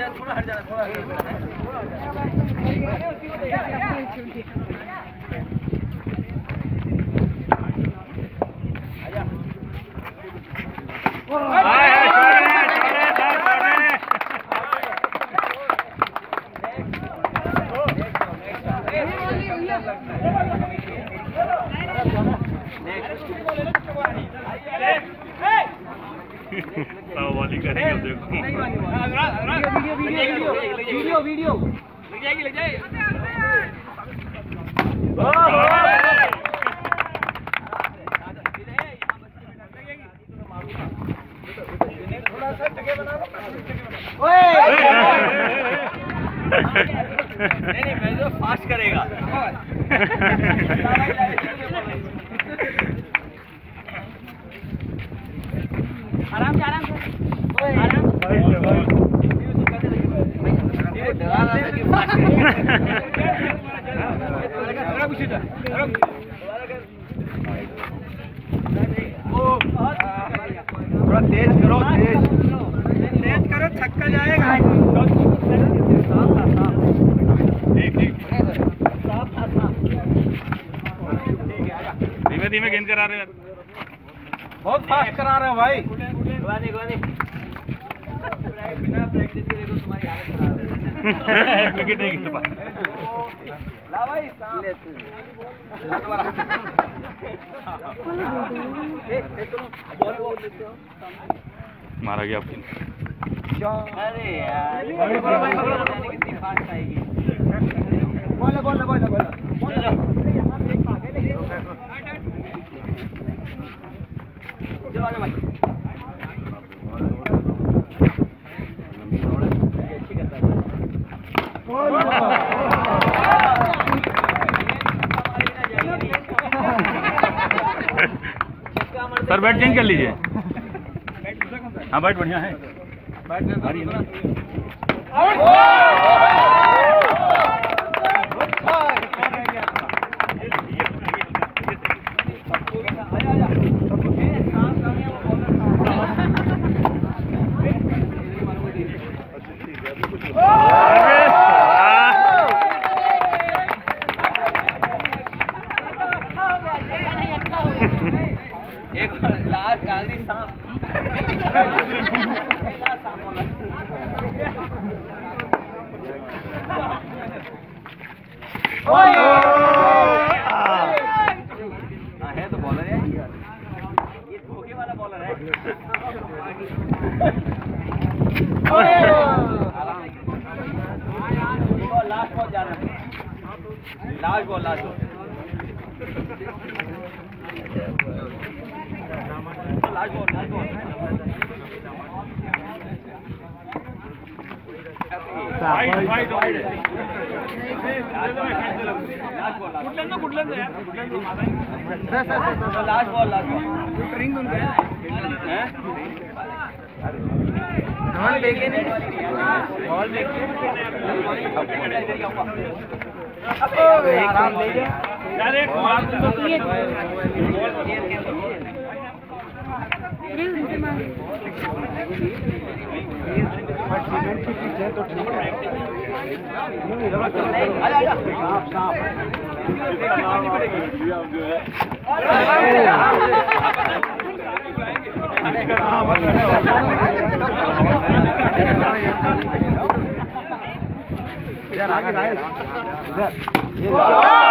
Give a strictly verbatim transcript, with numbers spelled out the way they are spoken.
थोड़ा हट जाना, थोड़ा वाली करेंगे देखो। वीडियो वीडियो लग जाएगी लग जाएगी। थोड़ा सा जगह बना लो। नहीं नहीं मैं जो फास्ट करेगा। आराम से आराम से आराम थोड़ा तेज करो, तेज तेज करो, छक्का जाएगा। ठीक ठीक धीमे धीमे गेंद करा रहे हैं, बहुत फास्ट करा रहे हो भाई। गुआनी गुआनी बिना प्रैक्टिस के देखो तुम्हारी हालत खराब है। विकेट नहीं गिर पाया। ला भाई मारा गया आपकी। अरे यार कितनी फास्ट आएगी। बोलो बोलो बोलो बोलो चलो आजा भाई। अच्छी करता है। सर बैट चेंज कर लीजिए। हाँ बैट बढ़िया है। बैट एक लाल काली सांप है तो बॉलर है ये, धोखे वाला बॉलर है। लास्ट बॉल जाना है, last ball last ball last ball last ball wide wide wide last ball कुठल्यांदा कुठल्यांदा यार कुठल्यांदा लास्ट बॉल लास्ट बॉल रिंग दूंगा हैं बॉल लेके नहीं बॉल लेके आराम ले जा यार एक मार दो तो ठीक है। सांप सांप इधर आगे इधर